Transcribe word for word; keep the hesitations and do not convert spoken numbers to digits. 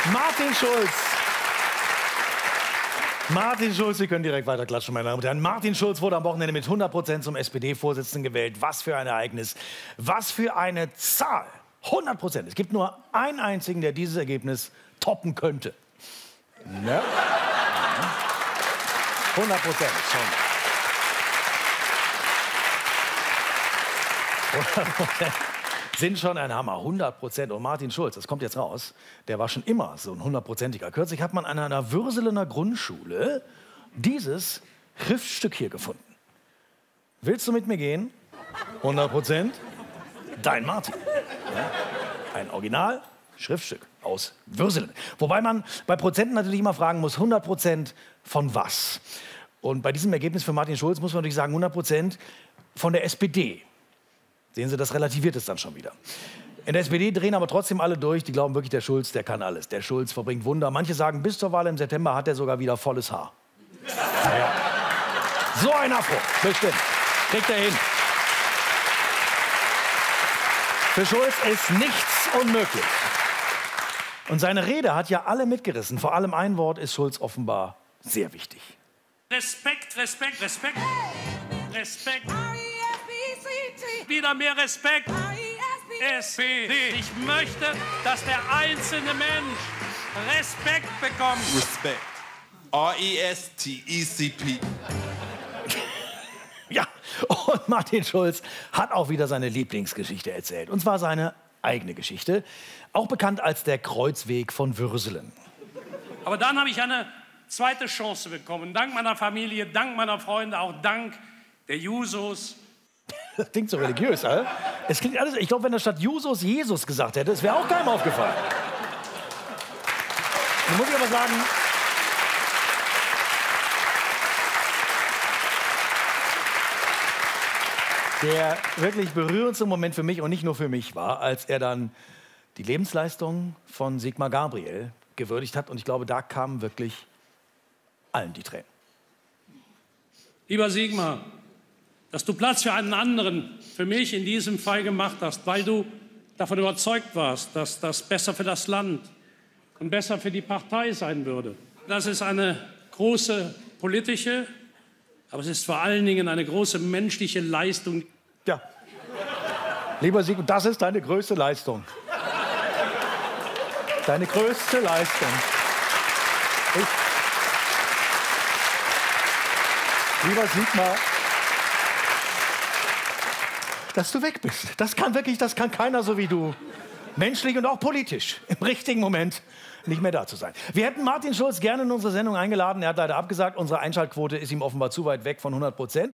Martin Schulz. Martin Schulz, Sie können direkt weiter klatschen, meine Damen und Herren. Martin Schulz wurde am Wochenende mit hundert Prozent zum S P D-Vorsitzenden gewählt. Was für ein Ereignis. Was für eine Zahl. hundert Prozent. Es gibt nur einen einzigen, der dieses Ergebnis toppen könnte. Ne? hundert Prozent schon. hundert Prozent sind schon ein Hammer. hundert Prozent. Und Martin Schulz, das kommt jetzt raus, der war schon immer so ein hundertprozentiger. Kürzlich hat man an einer Würselener Grundschule dieses Schriftstück hier gefunden. Willst du mit mir gehen? hundert Prozent. Dein Martin. Ja? Ein Original-Schriftstück aus Würselen. Wobei man bei Prozenten natürlich immer fragen muss, hundert Prozent von was? Und bei diesem Ergebnis für Martin Schulz muss man natürlich sagen, hundert Prozent von der S P D. Sehen Sie, das relativiert es dann schon wieder. In der S P D drehen aber trotzdem alle durch. Die glauben wirklich, der Schulz, der kann alles. Der Schulz verbringt Wunder. Manche sagen, bis zur Wahl im September hat er sogar wieder volles Haar. Ja. So ein Afro, bestimmt. Kriegt er hin. Für Schulz ist nichts unmöglich. Und seine Rede hat ja alle mitgerissen. Vor allem ein Wort ist Schulz offenbar sehr wichtig. Respekt, Respekt, Respekt. Respekt. Wieder mehr Respekt. S P D. Ich möchte, dass der einzelne Mensch Respekt bekommt. Respekt. R E S T E C P. Ja, und Martin Schulz hat auch wieder seine Lieblingsgeschichte erzählt. Und zwar seine eigene Geschichte, auch bekannt als der Kreuzweg von Würselen. Aber dann habe ich eine zweite Chance bekommen. Dank meiner Familie, dank meiner Freunde, auch dank der Jusos. Das klingt so religiös, oder? Es klingt alles, ich glaube, wenn er statt Jusos Jesus gesagt hätte, es wäre auch keinem aufgefallen. Nun muss ich aber sagen, der wirklich berührendste Moment für mich und nicht nur für mich war, als er dann die Lebensleistung von Sigmar Gabriel gewürdigt hat. Und ich glaube, da kamen wirklich allen die Tränen. Lieber Sigmar, dass du Platz für einen anderen, für mich in diesem Fall gemacht hast, weil du davon überzeugt warst, dass das besser für das Land und besser für die Partei sein würde. Das ist eine große politische, aber es ist vor allen Dingen eine große menschliche Leistung. Ja. Lieber Sigmar, das ist deine größte Leistung. Deine größte Leistung. Ich, lieber Sigmar, dass du weg bist. Das kann wirklich, das kann keiner so wie du. Menschlich und auch politisch. Im richtigen Moment nicht mehr da zu sein. Wir hätten Martin Schulz gerne in unsere Sendung eingeladen. Er hat leider abgesagt. Unsere Einschaltquote ist ihm offenbar zu weit weg von hundert Prozent.